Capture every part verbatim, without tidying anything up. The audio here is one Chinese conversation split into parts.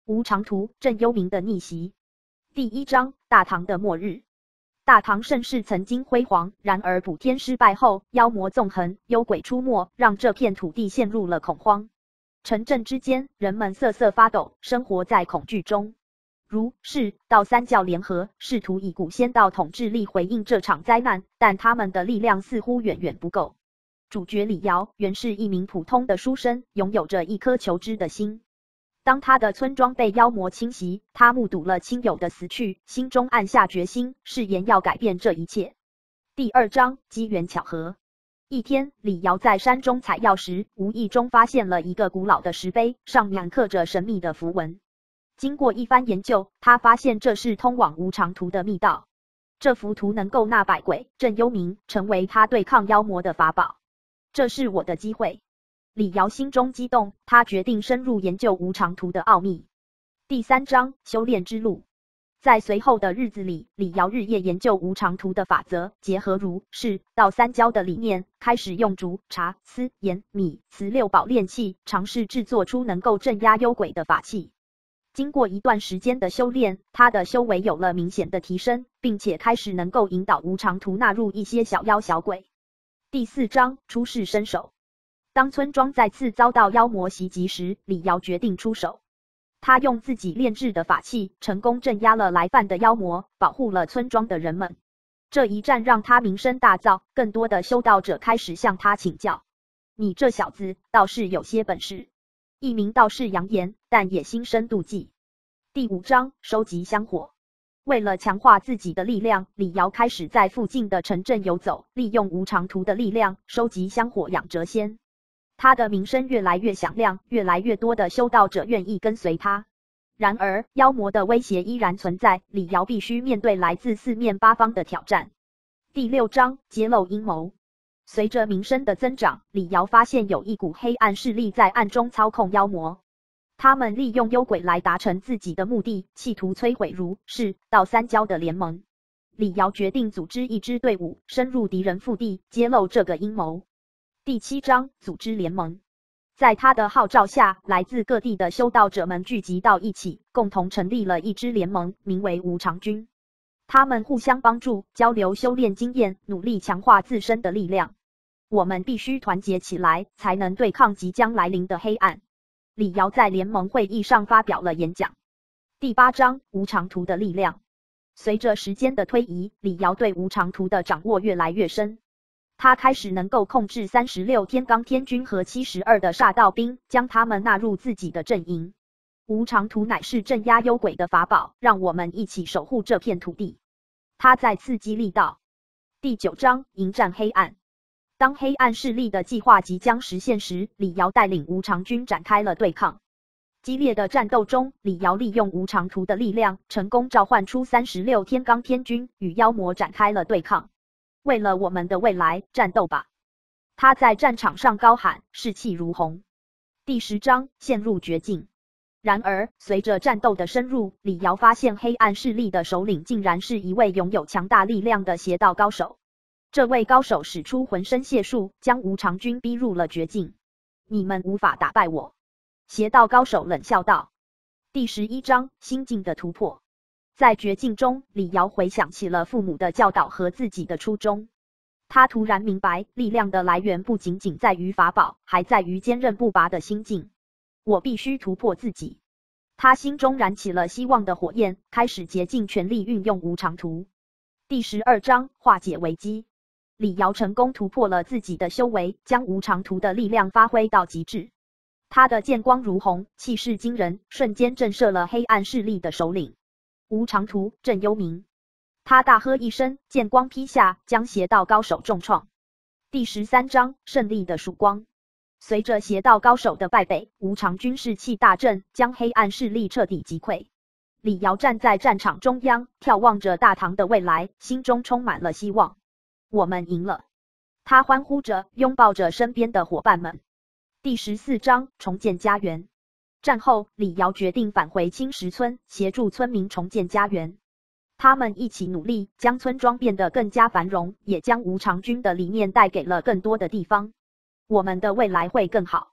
吴长途、郑幽冥的逆袭。第一章：大唐的末日。大唐盛世曾经辉煌，然而补天失败后，妖魔纵横，幽鬼出没，让这片土地陷入了恐慌。城镇之间，人们瑟瑟发抖，生活在恐惧中。儒、释、道三教联合，试图以古仙道统治力回应这场灾难，但他们的力量似乎远远不够。主角李尧原是一名普通的书生，拥有着一颗求知的心。当他的村庄被妖魔侵袭，他目睹了亲友的死去，心中暗下决心，誓言要改变这一切。第二章：机缘巧合。一天，李尧在山中采药时，无意中发现了一个古老的石碑，上面刻着神秘的符文。经过一番研究，他发现这是通往无常图的密道。这幅图能够纳百鬼、镇幽冥，成为他对抗妖魔的法宝。这是我的机会。李尧心中激动，他决定深入研究无常图的奥秘。第三章：修炼之路。在随后的日子里，李尧日夜研究无常图的法则，结合儒、释、道三教的理念，开始用竹、茶、丝、盐、米、瓷六宝炼器，尝试制作出能够镇压幽鬼的法器。经过一段时间的修炼，他的修为有了明显的提升，并且开始能够引导无常图纳入一些小妖小鬼。第四章：出世身手。当村庄再次遭到妖魔袭击时，李尧决定出手。他用自己炼制的法器，成功镇压了来犯的妖魔，保护了村庄的人们。这一战让他名声大噪，更多的修道者开始向他请教。你这小子倒是有些本事。一名道士扬言，但也心生妒忌。第五章：收集香火。为了强化自己的力量，李尧开始在附近的城镇游走，利用无常图的力量收集香火养谪仙。他的名声越来越响亮，越来越多的修道者愿意跟随他。然而，妖魔的威胁依然存在，李尧必须面对来自四面八方的挑战。第六章：揭露阴谋。随着名声的增长，李尧发现有一股黑暗势力在暗中操控妖魔。他们利用幽鬼来达成自己的目的，企图摧毁儒、释、道三教的联盟。李尧决定组织一支队伍，深入敌人腹地，揭露这个阴谋。第七章：组织联盟。在他的号召下，来自各地的修道者们聚集到一起，共同成立了一支联盟，名为无常军。他们互相帮助，交流修炼经验，努力强化自身的力量。我们必须团结起来，才能对抗即将来临的黑暗。李尧在联盟会议上发表了演讲。第八章：无常图的力量。随着时间的推移，李尧对无常图的掌握越来越深。他开始能够控制三十六天罡天军和七十二的煞道兵，将他们纳入自己的阵营。无常图乃是镇压幽鬼的法宝，让我们一起守护这片土地。他再次激励道。第九章：迎战黑暗。当黑暗势力的计划即将实现时，李尧带领无常军展开了对抗。激烈的战斗中，李尧利用无常图的力量，成功召唤出三十六天罡天军，与妖魔展开了对抗。为了我们的未来，战斗吧！他在战场上高喊，士气如虹。第十章：陷入绝境。然而，随着战斗的深入，李尧发现黑暗势力的首领竟然是一位拥有强大力量的邪道高手。这位高手使出浑身解数，将无常军逼入了绝境。你们无法打败我！邪道高手冷笑道。第十一章：心境的突破。在绝境中，李尧回想起了父母的教导和自己的初衷。他突然明白，力量的来源不仅仅在于法宝，还在于坚韧不拔的心境。我必须突破自己。他心中燃起了希望的火焰，开始竭尽全力运用无常图。第十二章：化解危机。李尧成功突破了自己的修为，将无常图的力量发挥到极致。他的剑光如虹，气势惊人，瞬间震慑了黑暗势力的首领。无常图，镇幽冥。他大喝一声，剑光劈下，将邪道高手重创。第十三章：胜利的曙光。随着邪道高手的败北，无常军士气大振，将黑暗势力彻底击溃。李尧站在战场中央，眺望着大唐的未来，心中充满了希望。我们赢了！他欢呼着，拥抱着身边的伙伴们。第十四章：重建家园。战后，李尧决定返回青石村，协助村民重建家园。他们一起努力，将村庄变得更加繁荣，也将无常军的理念带给了更多的地方。我们的未来会更好。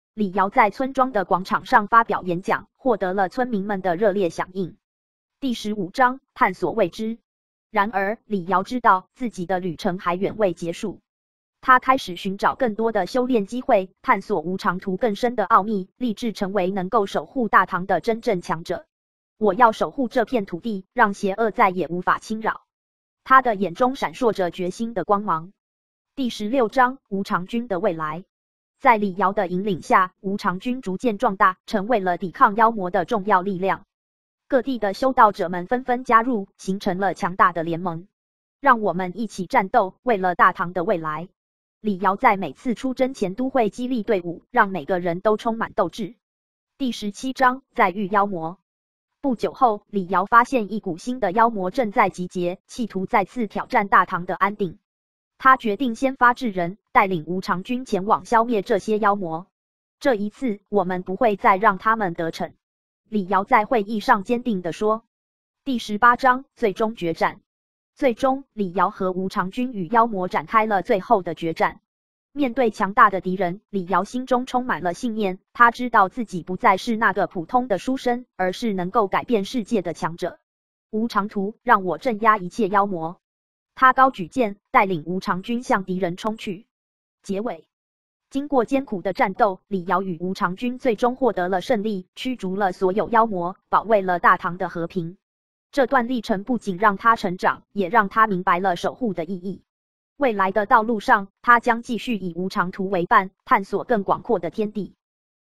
李尧在村庄的广场上发表演讲，获得了村民们的热烈响应。第十五章探索未知。然而，李尧知道自己的旅程还远未结束。他开始寻找更多的修炼机会，探索无常图更深的奥秘，立志成为能够守护大唐的真正强者。我要守护这片土地，让邪恶再也无法侵扰。他的眼中闪烁着决心的光芒。第十六章无常军的未来。在李尧的引领下，无常军逐渐壮大，成为了抵抗妖魔的重要力量。各地的修道者们纷纷加入，形成了强大的联盟。让我们一起战斗，为了大唐的未来。李尧在每次出征前都会激励队伍，让每个人都充满斗志。第十七章在遇妖魔。不久后，李尧发现一股新的妖魔正在集结，企图再次挑战大唐的安定。他决定先发制人，带领无常军前往消灭这些妖魔。这一次，我们不会再让他们得逞。李尧在会议上坚定地说。第十八章最终决战。最终，李尧和无常军与妖魔展开了最后的决战。面对强大的敌人，李尧心中充满了信念。他知道自己不再是那个普通的书生，而是能够改变世界的强者。无常图，让我镇压一切妖魔。他高举剑，带领无常军向敌人冲去。结尾，经过艰苦的战斗，李尧与无常军最终获得了胜利，驱逐了所有妖魔，保卫了大唐的和平。这段历程不仅让他成长，也让他明白了守护的意义。未来的道路上，他将继续以无常图为伴，探索更广阔的天地。